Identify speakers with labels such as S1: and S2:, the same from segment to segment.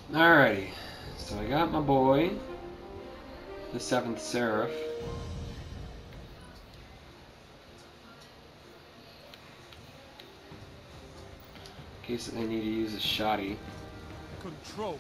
S1: Alrighty, so I got my boy, the 7th Seraph. In case they need to use a shoddy.
S2: Control.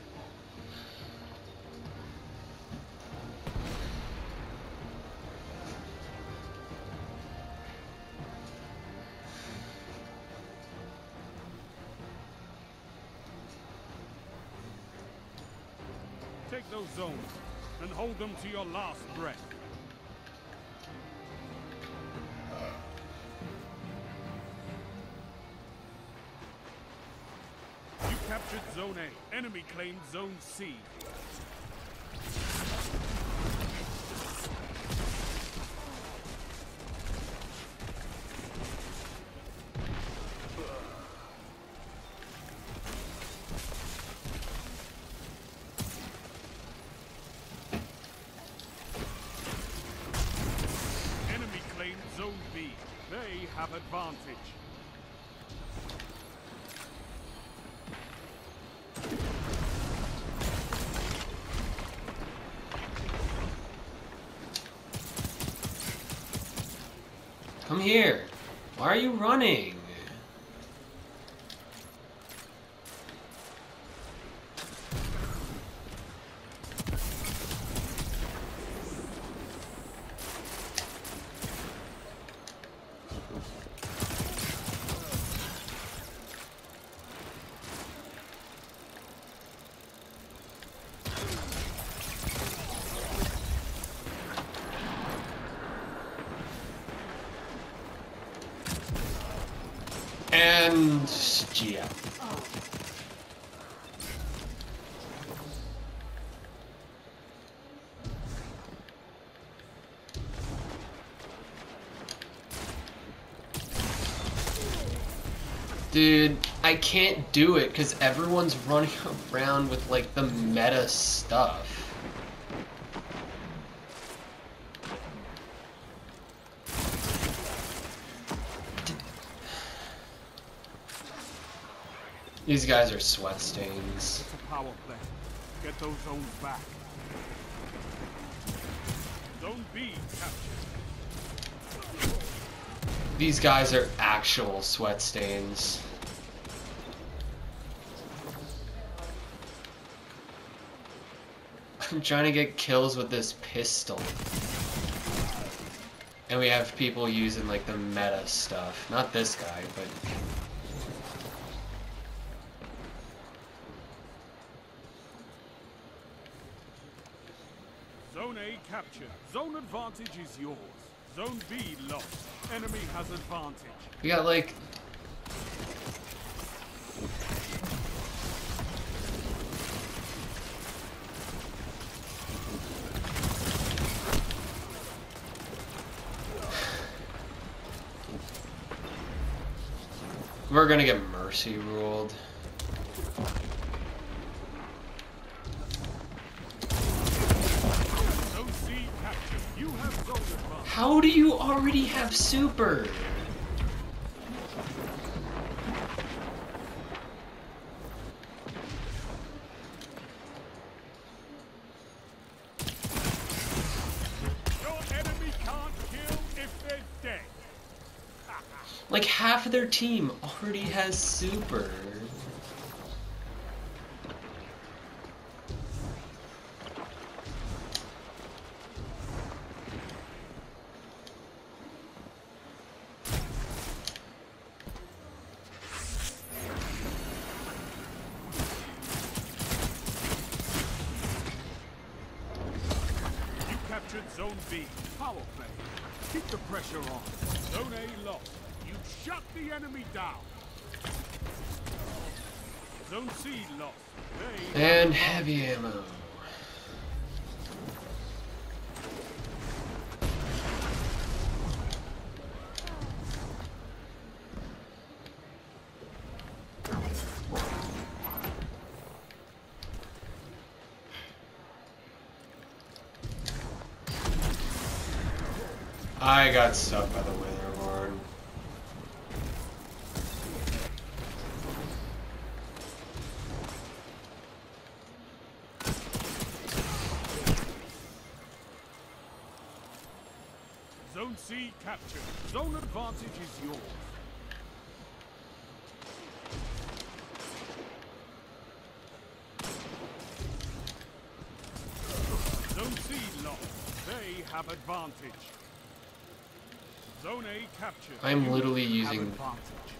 S2: Take those zones and hold them to your last breath. You captured Zone A. Enemy claimed Zone C. Enemy claimed Zone B. They have advantage.
S1: Come here! Why are you running? And yeah. Dude, I can't do it because everyone's running around with like the meta stuff. These guys are sweat stains.
S2: It's a power play. Get those zones back. Zone B captured.
S1: These guys are actual sweat stains. I'm trying to get kills with this pistol. And we have people using like the meta stuff. Not this guy, but...
S2: Zone A captured. Zone advantage is yours. Zone B lost. Enemy has advantage.
S1: We got like... We're gonna get mercy ruled.
S2: Zone C captured. You have zone advantage.
S1: How do you already have super?
S2: Your enemy can't kill if they're dead.
S1: Like half of their team already has super.
S2: You captured Zone B. Power play. Keep the pressure on. Zone A lost. You shut the enemy down. Zone C lost. They
S1: And heavy ammo. I got stuck by the Witherhorn.
S2: Zone C captured. Zone advantage is yours. Zone C lost. They have advantage. Zone A captured.
S1: I'm literally
S2: You have
S1: using...
S2: advantage.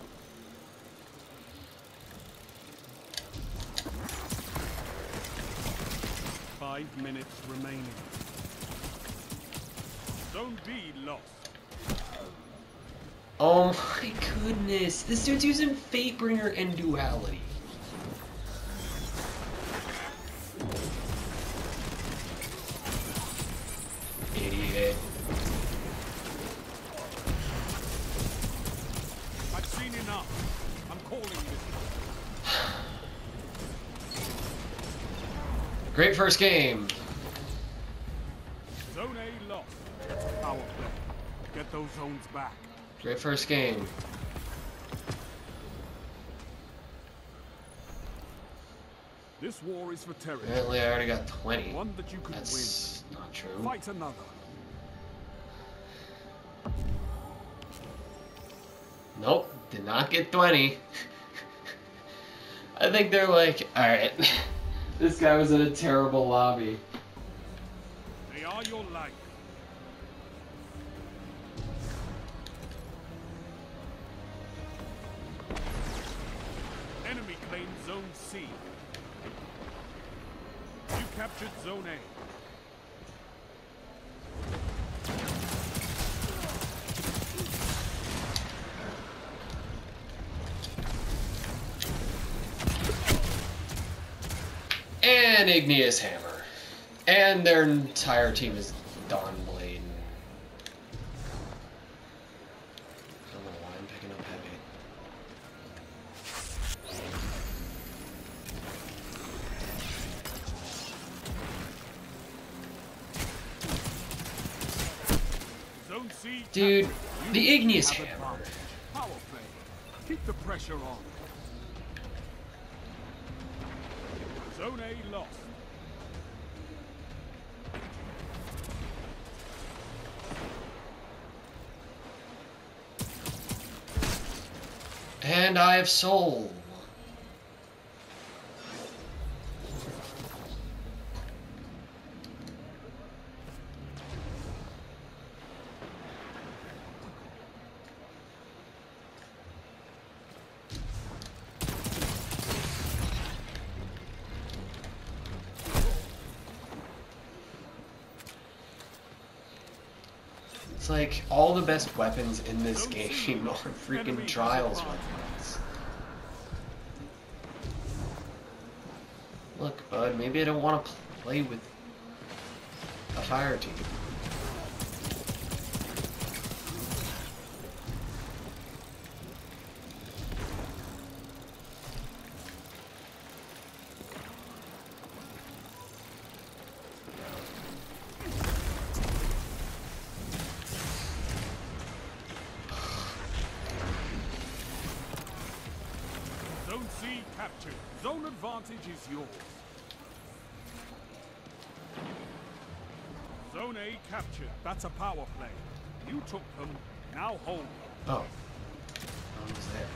S2: Five minutes remaining. Zone B lost.
S1: Oh my goodness. This dude's using Fatebringer and Duality. Idiot.
S2: I've seen enough. I'm calling this.
S1: Great first game.
S2: Zone A lost. Power play. Get those zones back.
S1: Great first game.
S2: This war is for territory.
S1: Apparently I already got 20.
S2: One that you could
S1: That's not true.
S2: win. Fight another.
S1: Nope, did not get 20. I think they're like, alright, this guy was in a terrible lobby.
S2: They are your life. Enemy claims Zone C. You captured Zone A.
S1: And Igneous Hammer. And their entire team is Dawnblade. I don't know why I'm picking up heavy.
S2: Zone C.
S1: Dude,
S2: captured.
S1: the
S2: You
S1: Igneous
S2: have
S1: Hammer.
S2: advantage. Power play. Keep the pressure on. Zone A lost.
S1: And I have soul. It's like all the best weapons in this game are freaking Trials weapons. Look, bud, maybe I don't want to play with a fire team.
S2: Zone C captured. Zone advantage is yours. Zone A captured. That's a power play. You took them. Now hold them.
S1: Oh. I was there.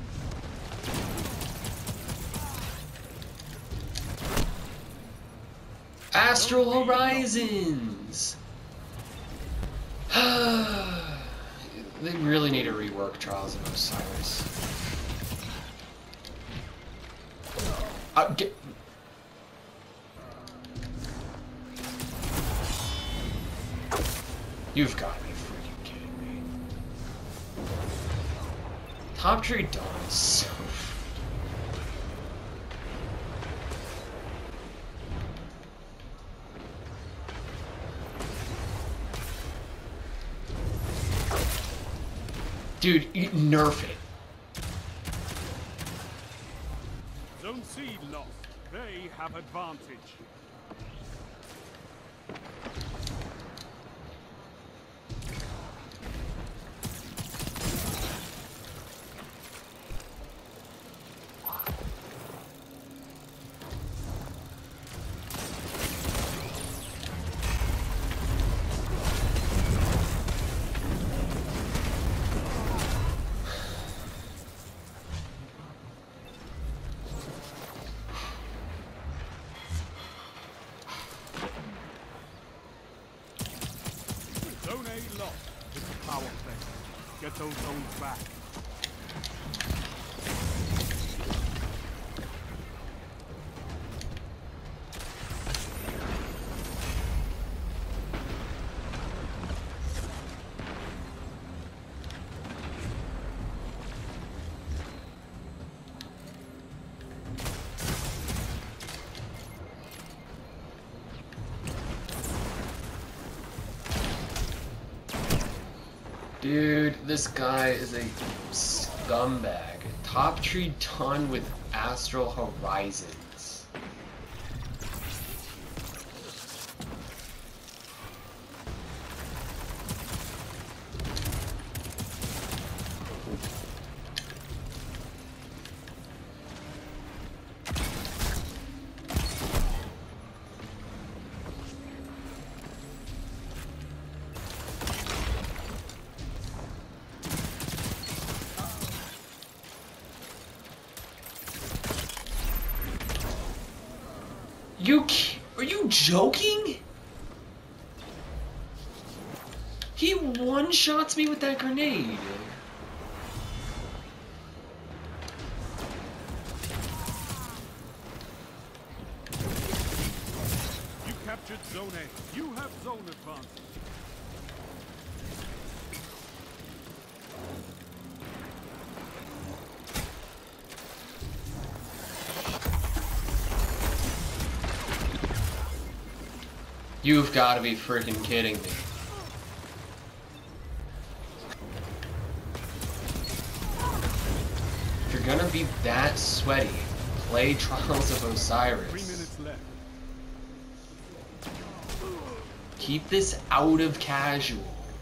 S1: Astral Horizons! They really need to rework Trials of Osiris. You've got to be freaking kidding me. Top Tree Dawn is so... Dude, nerf it.
S2: Zone C lost. They have advantage. A lost. It's a power play. Get those zones back.
S1: Dude, this guy is a scumbag. Top tree done with Astral Horizons. Are you joking? He one-shots me with that grenade.
S2: You captured Zone A. You have zone advantage.
S1: You've got to be freaking kidding me. If you're gonna be that sweaty, play Trials of
S2: 3
S1: Osiris.
S2: minutes left.
S1: Keep this out of casual.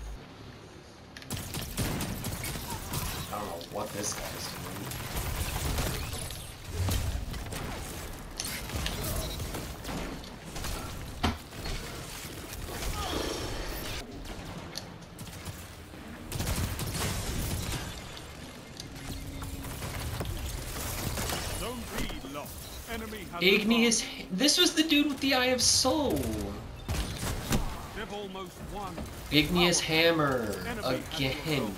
S1: I don't know what this guy's doing.
S2: Zone B lost. Enemy has
S1: Igneous. This was the dude with the Eye of Soul.
S2: They've almost won.
S1: Igneous
S2: Power.
S1: Hammer.
S2: Enemy
S1: Again.
S2: has the zone.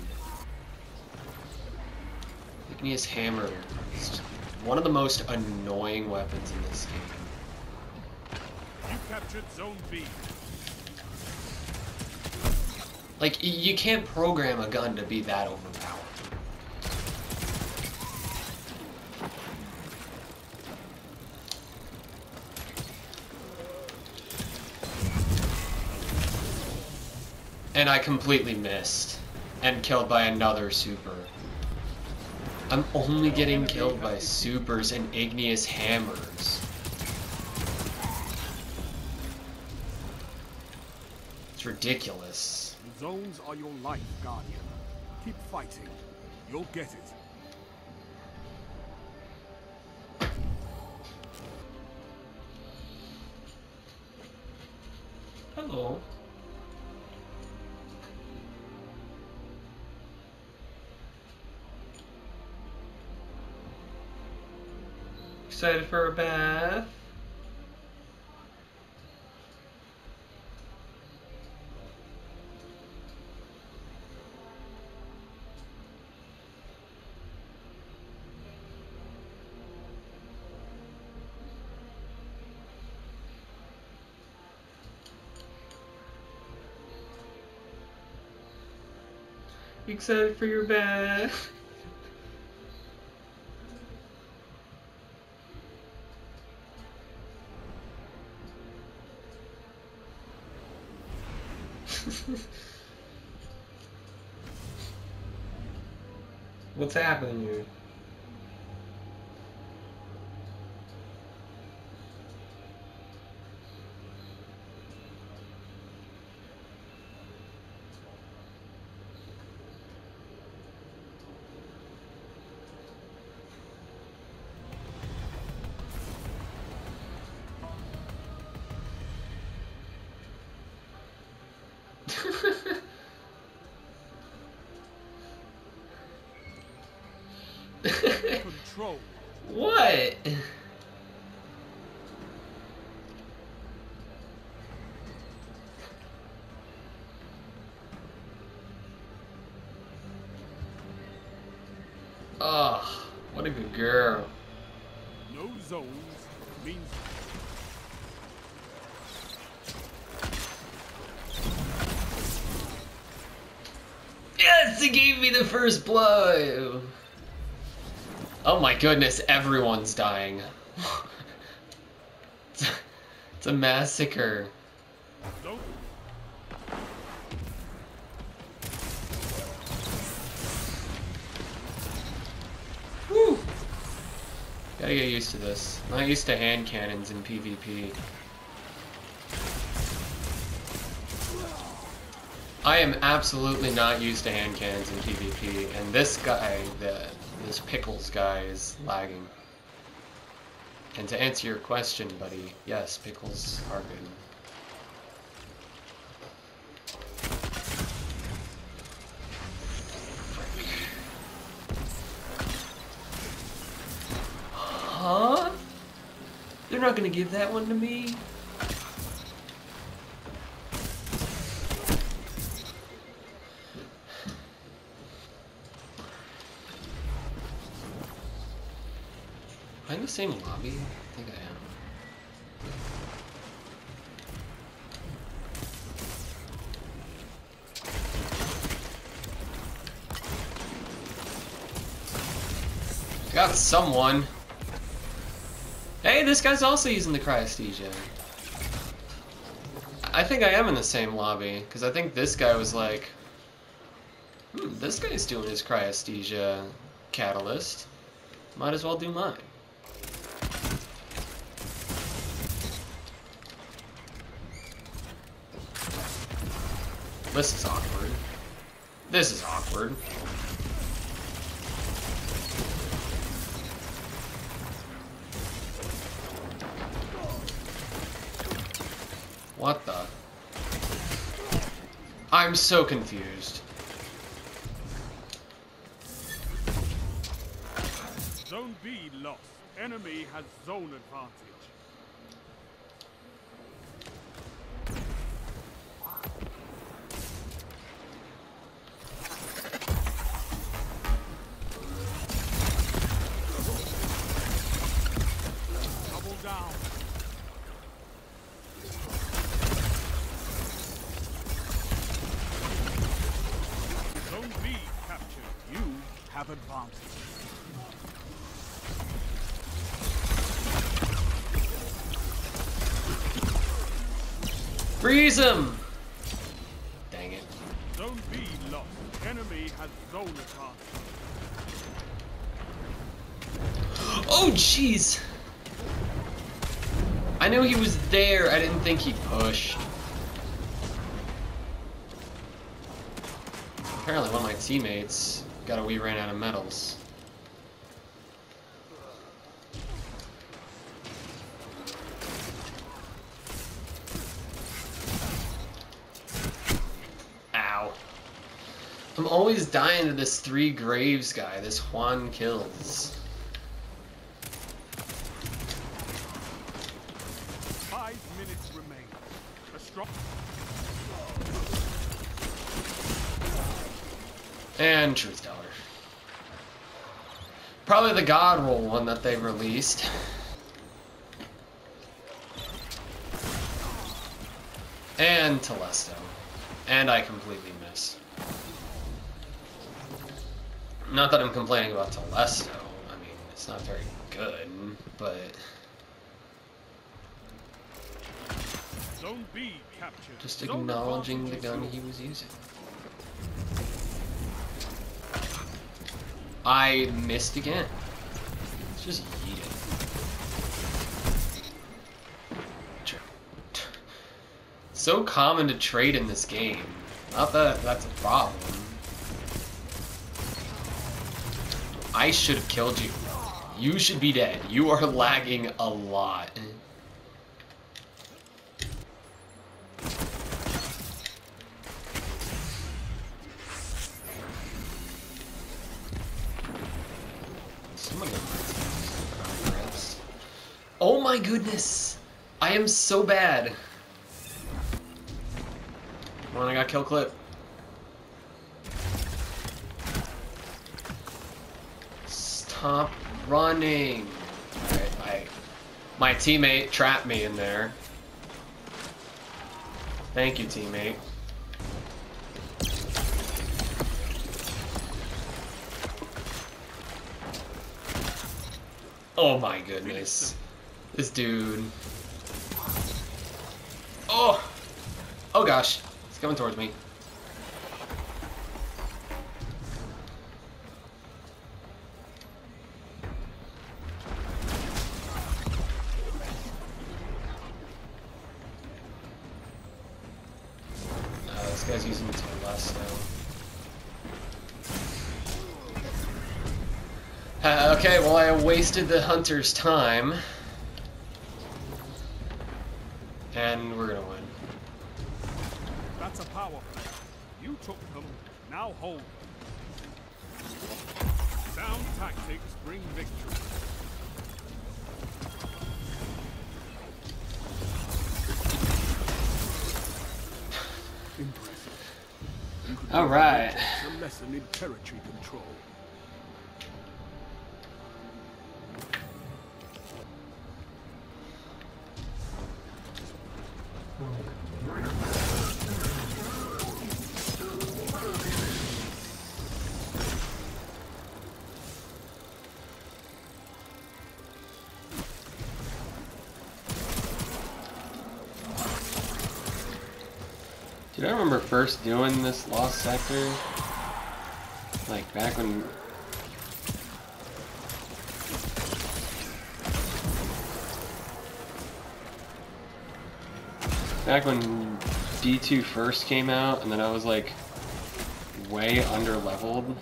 S1: Igneous Hammer is one of the most annoying weapons in this game.
S2: You captured Zone B.
S1: Like, you can't program a gun to be that overpowered. And I completely missed. And killed by another super. I'm only getting killed by supers and igneous hammers. It's ridiculous.
S2: The zones are your life, Guardian. Keep fighting. You'll get it.
S1: Hello. Excited for a bath? Excited for your bath? What's happening here?
S2: Control.
S1: What? Oh, what a good girl.
S2: No zones means...
S1: Yes, it gave me the first blow! Oh my goodness, everyone's dying. It's a massacre.
S2: Don't...
S1: Whew. Gotta get used to this. Not used to hand cannons in PvP. I am absolutely not used to hand cannons in PvP, and this guy, this Pickles guy, is lagging. And to answer your question, buddy, yes, pickles are good. Huh? They're not gonna give that one to me? Am I in the same lobby? I think I am. Got someone. Hey, this guy's also using the Cryosthesia. I think I am in the same lobby, because I think this guy was like, this guy's doing his Cryosthesia catalyst. Might as well do mine. This is awkward. This is awkward. What the? I'm so confused.
S2: Zone B lost. Enemy has zone advantage. Double down. Zone B captured. You have advantage.
S1: Freeze him! Dang it.
S2: Zone B lost. Enemy has zone advantage.
S1: Oh, jeez! I knew he was there, I didn't think he pushed. Apparently one of my teammates got a wee ran out of medals. Ow. I'm always dying to this 3 Graves guy, this Juan Kills.
S2: 5 minutes remain. A strong...
S1: And Truth Teller. Probably the God Roll one that they released. And Telesto. And I completely missed. Not that I'm complaining about Telesto. I mean, it's not very good, but...
S2: Zone B captured.
S1: Just
S2: Zone
S1: acknowledging the
S2: advantage
S1: gun
S2: is
S1: he was using. I missed again. Let's just yeet it. So common to trade in this game. Not that that's a problem. I should have killed you. You should be dead. You are lagging a lot. Oh my goodness! I am so bad. Come on, I got kill clip. Stop running. Alright, my teammate trapped me in there. Thank you, teammate. Oh my goodness. This dude. Oh! Oh gosh. It's coming towards me. This guy's using it to the last now. Okay, well I wasted the hunter's time. And we're gonna win.
S2: That's a power play. You took them, now hold them. Sound tactics bring victory. Impressive.
S1: All right.
S2: A lesson in territory control.
S1: Dude, I remember first doing this Lost Sector, like back when D2 first came out, and then I was like way under leveled.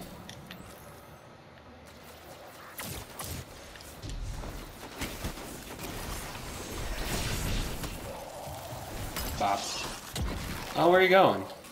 S1: Bop. Oh, where are you going?